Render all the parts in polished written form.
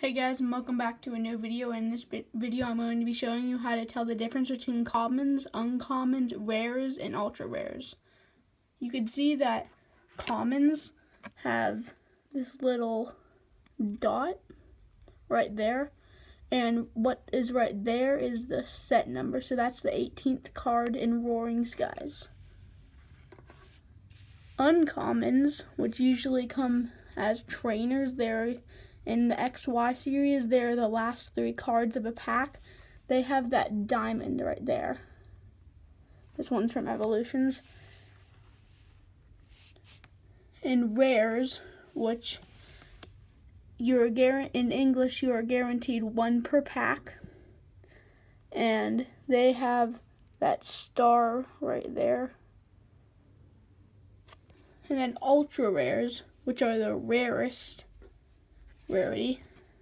Hey guys, and welcome back to a new video. In this video I'm going to be showing you how to tell the difference between commons, uncommons, rares, and ultra rares. You can see that commons have this little dot right there, and what is right there is the set number, so that's the 18th card in Roaring Skies. Uncommons, which usually come as trainers, they're in the XY series, they're the last 3 cards of a pack. They have that diamond right there. This one's from Evolutions. And rares, which in English you are guaranteed 1 per pack. And they have that star right there. And then ultra rares, which are the rarest rarity,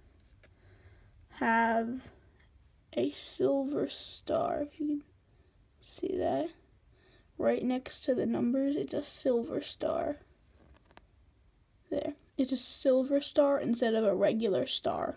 have a silver star. If you can see that right next to the numbers, it's a silver star. There, it's a silver star instead of a regular star.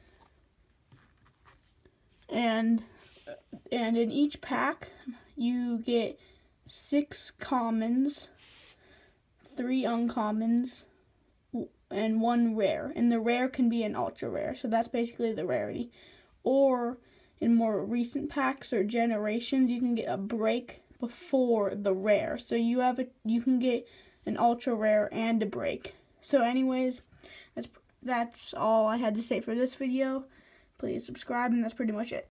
And in each pack you get 6 commons, 3 uncommons, and 1 rare, and the rare can be an ultra rare, so that's basically the rarity. Or in more recent packs or generations, you can get a break before the rare, so you can get an ultra rare and a break. So anyways, that's all I had to say for this video. Please subscribe, and that's pretty much it.